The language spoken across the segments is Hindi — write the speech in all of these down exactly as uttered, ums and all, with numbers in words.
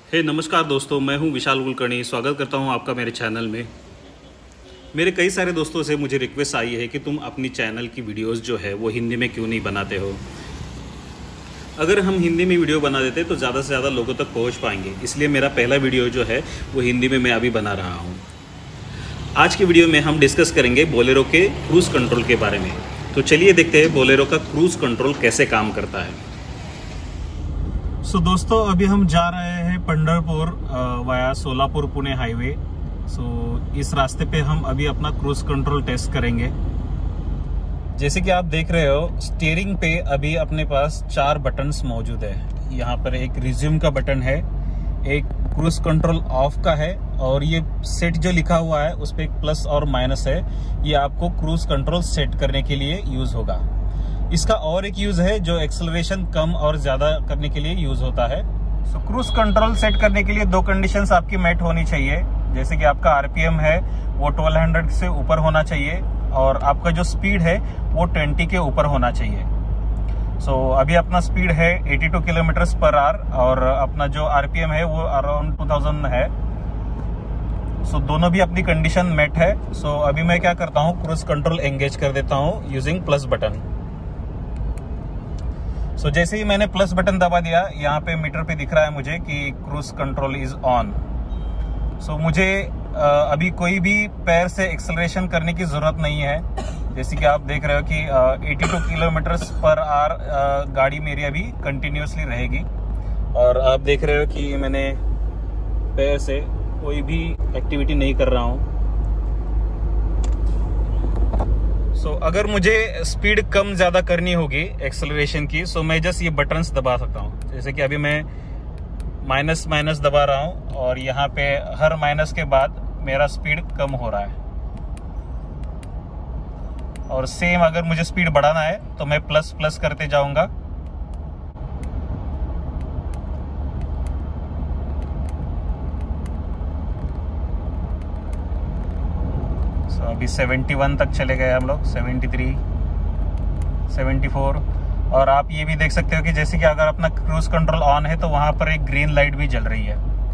हे नमस्कार दोस्तों, मैं हूं विशाल कुलकर्णी। स्वागत करता हूं आपका मेरे चैनल में। मेरे कई सारे दोस्तों से मुझे रिक्वेस्ट आई है कि तुम अपनी चैनल की वीडियोस जो है वो हिंदी में क्यों नहीं बनाते हो। अगर हम हिंदी में वीडियो बना देते तो ज़्यादा से ज़्यादा लोगों तक पहुंच पाएंगे, इसलिए मेरा पहला वीडियो जो है वो हिंदी में मैं अभी बना रहा हूँ। आज की वीडियो में हम डिस्कस करेंगे बोलेरो के क्रूज़ कंट्रोल के बारे में। तो चलिए देखते हैं बोलेरो का क्रूज़ कंट्रोल कैसे काम करता है। सो so, दोस्तों अभी हम जा रहे हैं Pandharpur via Solapur Pune highway. So so, इस रास्ते पे हम अभी अपना क्रूज कंट्रोल टेस्ट करेंगे। जैसे कि आप देख रहे हो, स्टीयरिंग पे अभी अपने पास चार बटन्स मौजूद है। यहाँ पर एक रिज्यूम का बटन है, एक क्रूज कंट्रोल ऑफ का है, और ये सेट जो लिखा हुआ है उस पर एक प्लस और माइनस है। ये आपको क्रूज कंट्रोल सेट करने के लिए यूज होगा। इसका और एक यूज है जो एक्सेलरेशन कम और ज्यादा करने के लिए यूज होता है। सो क्रूज कंट्रोल सेट करने के लिए दो कंडीशंस आपकी मेट होनी चाहिए। जैसे कि आपका आरपीएम है वो बारह सौ से ऊपर होना चाहिए, और आपका जो स्पीड है वो बीस के ऊपर होना चाहिए। सो so, अभी अपना स्पीड है बयासी किलोमीटर पर आवर, और अपना जो आरपीएम है वो अराउंड दो हज़ार है। सो so, दोनों भी अपनी कंडीशन मेट है। सो so, अभी मैं क्या करता हूँ, क्रूज कंट्रोल एंगेज कर देता हूँ using plus button. So so, जैसे ही मैंने प्लस बटन दबा दिया, यहाँ पे मीटर पे दिख रहा है मुझे कि cruise control is on. So मुझे आ, अभी कोई भी पैर से एक्सेलरेशन करने की जरूरत नहीं है। जैसे कि आप देख रहे हो कि बयासी किलोमीटर पर आवर गाड़ी मेरी अभी कंटिन्यूसली रहेगी, और आप देख रहे हो कि मैंने पैर से कोई भी एक्टिविटी नहीं कर रहा हूँ। सो so, अगर मुझे स्पीड कम ज़्यादा करनी होगी एक्सेलरेशन की, सो so मैं जस्ट ये बटन्स दबा सकता हूँ। जैसे कि अभी मैं माइनस माइनस दबा रहा हूँ, और यहाँ पे हर माइनस के बाद मेरा स्पीड कम हो रहा है। और सेम अगर मुझे स्पीड बढ़ाना है तो मैं प्लस प्लस करते जाऊँगा। So, अभी इकहत्तर तक चले गए हम लोग, तिहत्तर, चौहत्तर। और आप ये भी देख सकते हो कि जैसे कि अगर अपना क्रूज कंट्रोल ऑन है तो वहां पर एक ग्रीन लाइट भी जल रही है।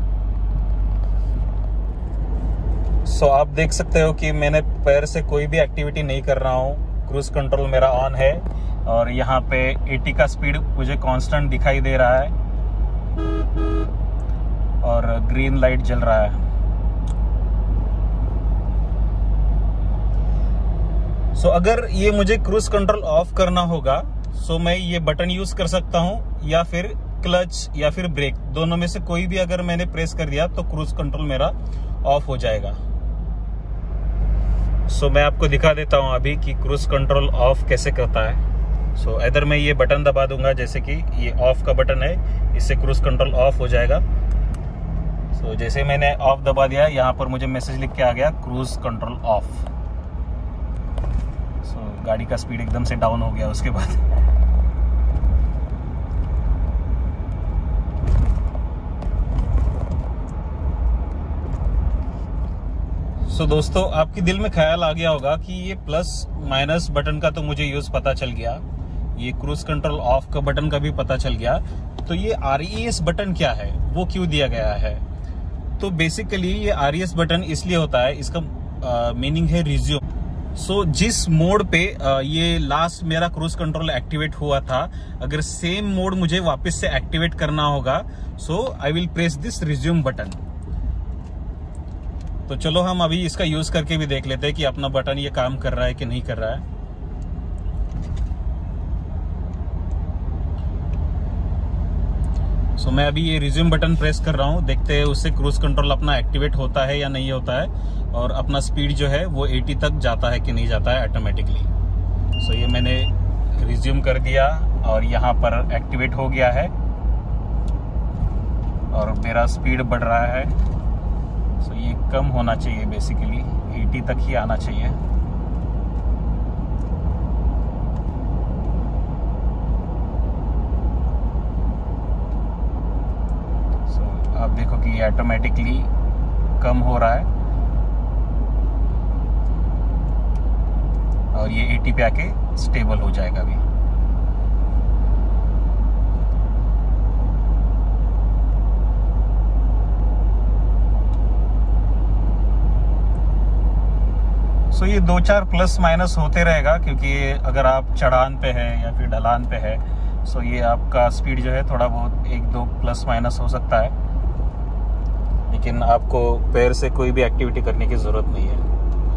सो so, आप देख सकते हो कि मैंने पैर से कोई भी एक्टिविटी नहीं कर रहा हूँ, क्रूज कंट्रोल मेरा ऑन है, और यहाँ पे अस्सी का स्पीड मुझे कांस्टेंट दिखाई दे रहा है, और ग्रीन लाइट जल रहा है। सो so, अगर ये मुझे क्रूज कंट्रोल ऑफ करना होगा, सो so मैं ये बटन यूज कर सकता हूँ, या फिर क्लच या फिर ब्रेक, दोनों में से कोई भी अगर मैंने प्रेस कर दिया तो क्रूज कंट्रोल मेरा ऑफ हो जाएगा। सो so, मैं आपको दिखा देता हूँ अभी कि क्रूज कंट्रोल ऑफ कैसे करता है। सो so, इधर मैं ये बटन दबा दूंगा, जैसे कि ये ऑफ का बटन है, इससे क्रूज कंट्रोल ऑफ हो जाएगा। सो so, जैसे मैंने ऑफ दबा दिया, यहाँ पर मुझे मैसेज लिख के आ गया cruise control off. So so, गाड़ी का स्पीड एकदम से डाउन हो गया उसके बाद। सो so, दोस्तों आपके दिल में ख्याल आ गया होगा कि ये प्लस माइनस बटन का तो मुझे यूज पता चल गया, ये क्रूज कंट्रोल ऑफ का बटन का भी पता चल गया। तो ये आर ई एस बटन क्या है, वो क्यों दिया गया है? तो बेसिकली ये आर ई एस बटन इसलिए होता है, इसका मीनिंग है रिज्यूम। सो so, जिस मोड पे आ, ये लास्ट मेरा क्रूज कंट्रोल एक्टिवेट हुआ था, अगर सेम मोड मुझे वापस से एक्टिवेट करना होगा, so I will press this resume button. तो चलो हम अभी इसका यूज करके भी देख लेते हैं कि अपना बटन ये काम कर रहा है कि नहीं कर रहा है। सो so, मैं अभी ये रिज्यूम बटन प्रेस कर रहा हूँ, देखते हैं उससे क्रूज कंट्रोल अपना एक्टिवेट होता है या नहीं होता है, और अपना स्पीड जो है वो अस्सी तक जाता है कि नहीं जाता है ऑटोमेटिकली। सो so, ये मैंने रिज्यूम कर दिया और यहाँ पर एक्टिवेट हो गया है, और मेरा स्पीड बढ़ रहा है। सो so, ये कम होना चाहिए, बेसिकली अस्सी तक ही आना चाहिए। सो so, आप देखो कि ये ऑटोमेटिकली कम हो रहा है, और ये अस्सी पे आके स्टेबल हो जाएगा अभी। सो ये दो चार प्लस माइनस होते रहेगा, क्योंकि अगर आप चढ़ान पे है या फिर ढलान पे है, सो ये आपका स्पीड जो है थोड़ा बहुत एक दो प्लस माइनस हो सकता है, लेकिन आपको पैर से कोई भी एक्टिविटी करने की ज़रूरत नहीं है।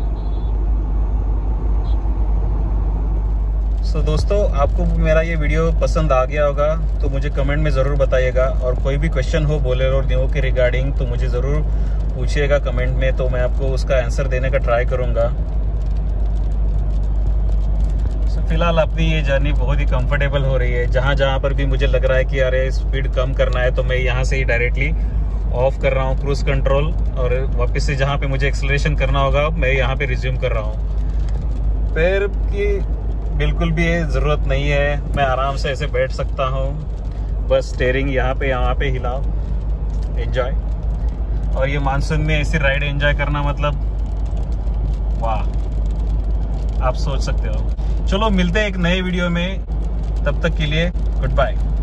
सो so, दोस्तों, आपको मेरा ये वीडियो पसंद आ गया होगा तो मुझे कमेंट में ज़रूर बताइएगा, और कोई भी क्वेश्चन हो बोलेरो नियो के रिगार्डिंग तो मुझे ज़रूर पूछिएगा कमेंट में, तो मैं आपको उसका आंसर देने का ट्राई करूँगा। so, फिलहाल अपनी ये जर्नी बहुत ही कंफर्टेबल हो रही है। जहाँ जहाँ पर भी मुझे लग रहा है कि अरे स्पीड कम करना है, तो मैं यहाँ से ही डायरेक्टली ऑफ कर रहा हूँ क्रूज कंट्रोल, और वापस से जहाँ पे मुझे एक्सेलरेशन करना होगा मैं यहाँ पे रिज्यूम कर रहा हूँ। पैर की बिल्कुल भी ज़रूरत नहीं है, मैं आराम से ऐसे बैठ सकता हूँ, बस स्टीयरिंग यहाँ पे यहाँ पे हिलाओ, एंजॉय। और ये मानसून में ऐसी राइड एंजॉय करना मतलब वाह, आप सोच सकते हो। चलो मिलते हैं एक नए वीडियो में, तब तक के लिए गुड बाय।